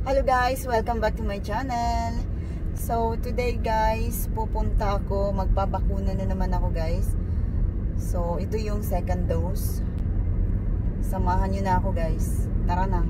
Hello guys, welcome back to my channel. So today guys, pupunta ako, magpabakuna na naman ako guys. So ito yung second dose. Samahan nyo na ako guys. Tara na.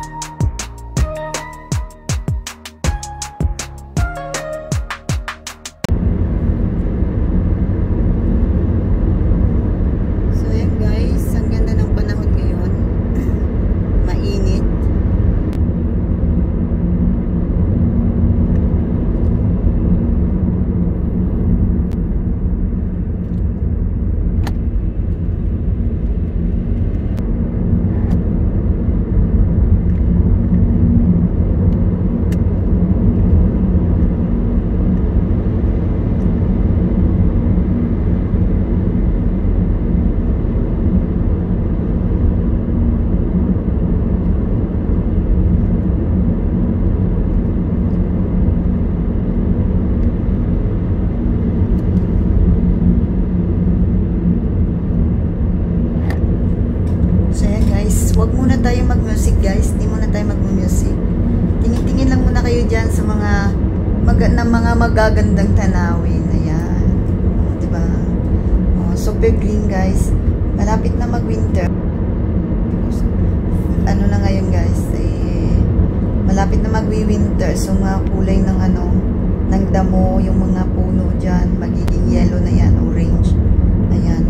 Huwag muna tayo mag-music guys, hindi muna tayo mag-music. Tingin-tingin lang muna kayo dyan sa mga magagandang tanawin. Ayan, diba? Oh, super green guys. Malapit na mag-winter. Ano na ngayon guys, malapit na mag-winter. So mga kulay ng ng damo, yung mga puno dyan, magiging yellow na yan, orange. Ayan.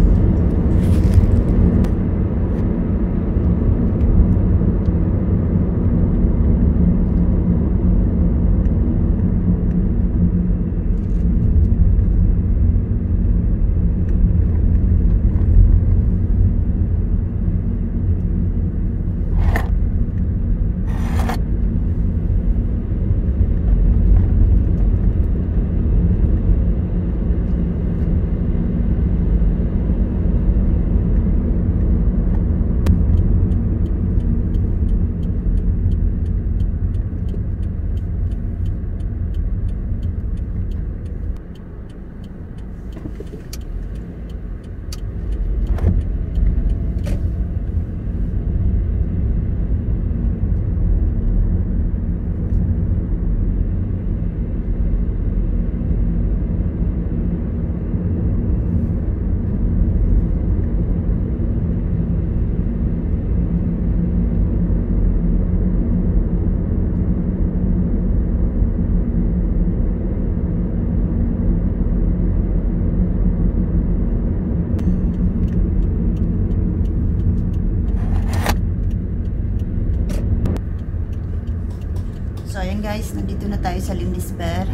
So ayan guys, nandito na tayo sa Lindesberg.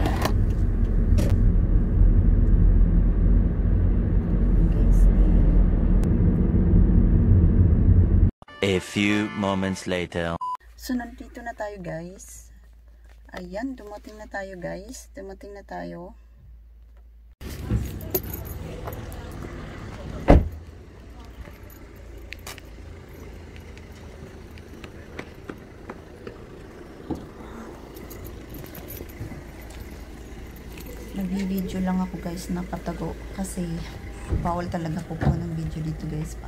A few moments later. So nandito na tayo guys. Ayan, dumating na tayo guys. Dumating na tayo. Nag-video lang ako guys na patago kasi bawal talaga po ng video dito guys pa.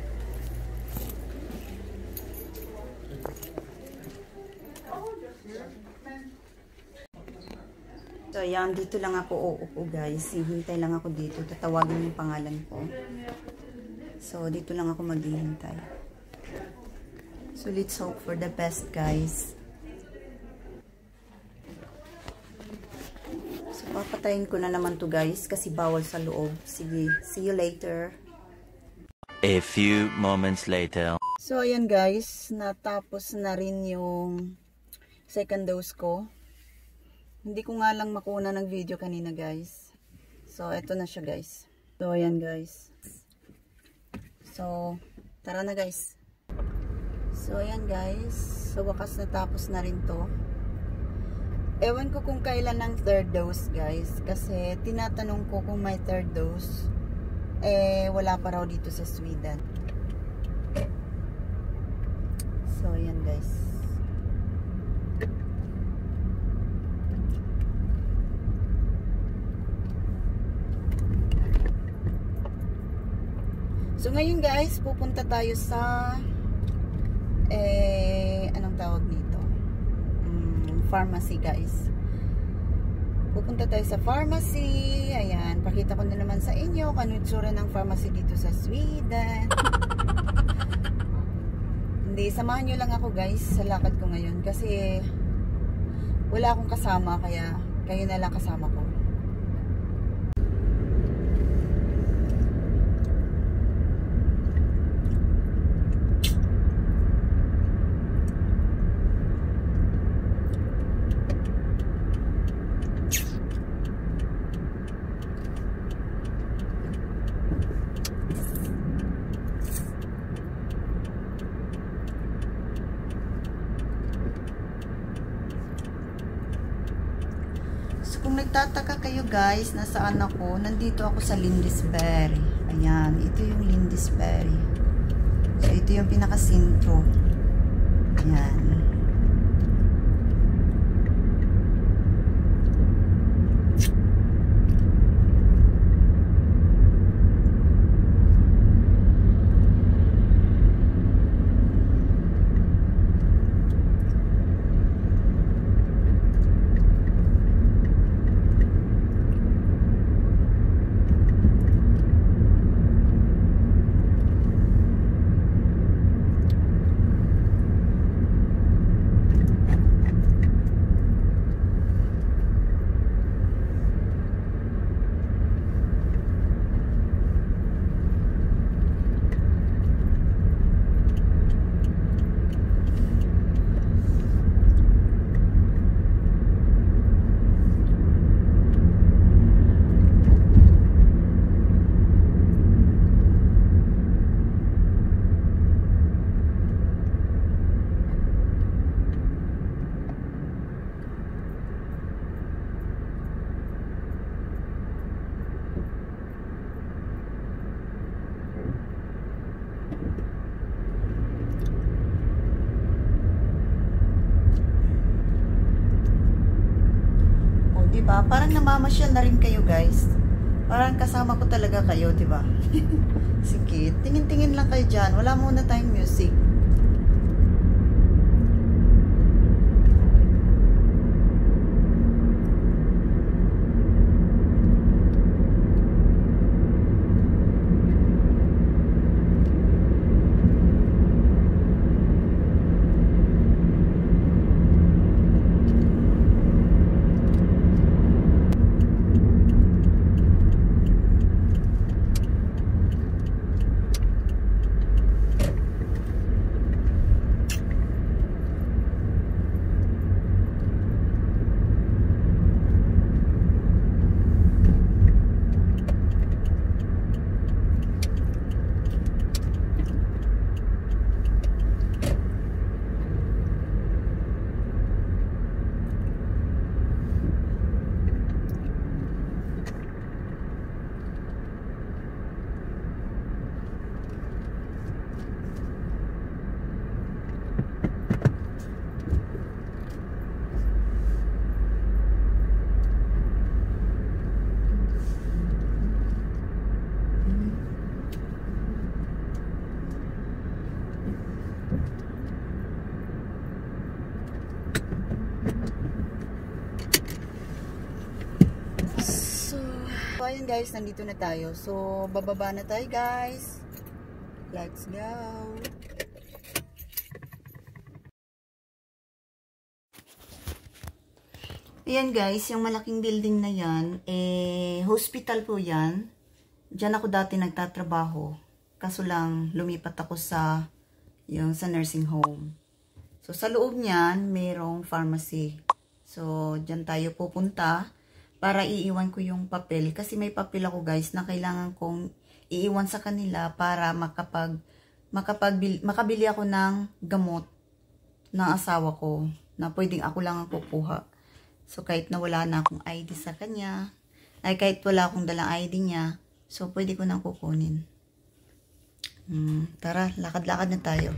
So ayan, dito lang ako uupo guys. Hihintay lang ako dito. Tatawagin yung pangalan ko. So dito lang ako maghihintay. So let's hope for the best guys. Papatayin ko na naman to guys kasi bawal sa loob. Sige, see you later. A few moments later. So ayan guys, natapos na rin yung second dose ko. Hindi ko nga lang makuha ng video kanina guys. So eto na siya guys. So ayan guys. So tara na guys. So ayan guys, so wakas natapos na rin to. Ewan ko kung kailan ang third dose guys. Kasi tinatanong ko kung may third dose. Wala pa raw dito sa Sweden. So ayan guys. So ngayon guys, pupunta tayo sa anong tawag dito? pharmacy guys. Pupunta tayo sa pharmacy. Ayan, pakita ko na naman sa inyo kung ano itsura ng pharmacy dito sa Sweden. Hindi, samahan nyo lang ako guys sa lakad ko ngayon kasi wala akong kasama, kaya kayo na lang kasama ko. Kung nagtataka kayo guys, nasaan ako? Nandito ako sa Lindesberg. Ayan, ito yung Lindesberg. So, ito yung pinaka-sentro. Ayan. Diba? Parang namamasyal na rin kayo guys. Parang kasama ko talaga kayo, diba? Sige, tingin-tingin lang kayo dyan. Wala muna tayong music. So, ayun guys, nandito na tayo. So, bababa na tayo guys. Let's go. Ayan guys, yung malaking building na yan, hospital po yan. Diyan ako dati nagtatrabaho. Kaso lang, lumipat ako sa nursing home. So, sa loob niyan, mayroong pharmacy. So, diyan tayo pupunta para iiwan ko yung papel. Kasi may papel ako guys na kailangan kong iiwan sa kanila para makabili ako ng gamot ng asawa ko na pwedeng ako lang ang kukuha. So, kahit na wala na akong ID sa kanya, ay kahit wala akong dalang ID niya, so pwede ko nang kukunin. Tara, lakad-lakad na tayo.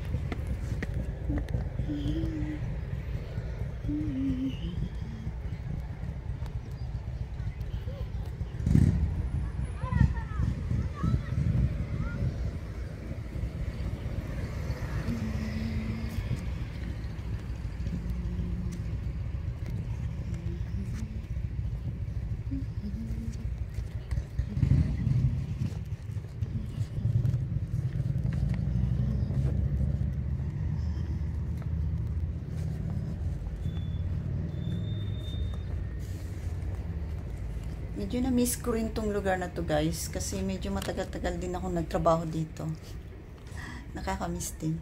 Medyo na-miss ko rin tong lugar na to guys. Kasi medyo matagal-tagal din ako nagtrabaho dito. Nakaka-miss din.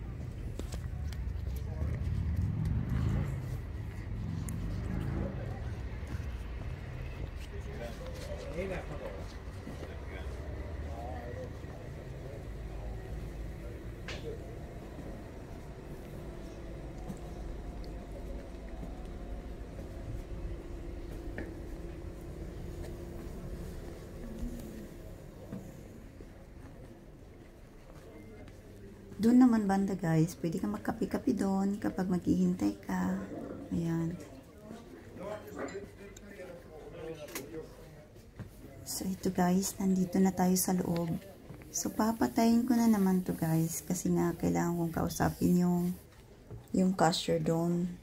Doon naman banda guys, pwede ka magkape-kape doon kapag maghihintay ka. Ayan. So ito guys, nandito na tayo sa loob. So papatayin ko na naman to guys kasi nga kailangan kong kausapin yung cashier doon.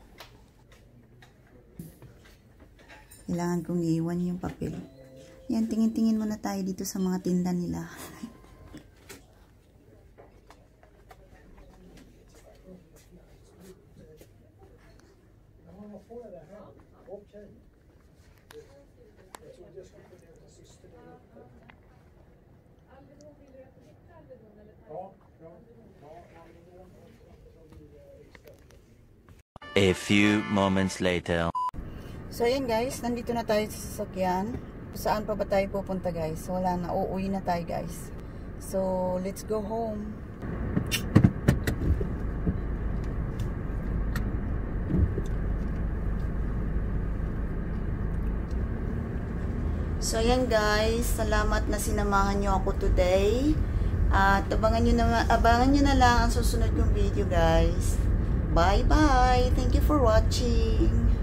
Kailangan kong iiwan yung papel. Yan, tingin-tingin muna tayo dito sa mga tinda nila. A few moments later. So ayan guys, nandito na tayo sa sasakyan. Saan pa ba tayo pupunta guys? Wala na, uuwi na tayo guys. So let's go home. So ayan guys, salamat na sinamahan nyo ako today. At abangan nyo na lang ang susunod kong video guys. Bye bye! Thank you for watching!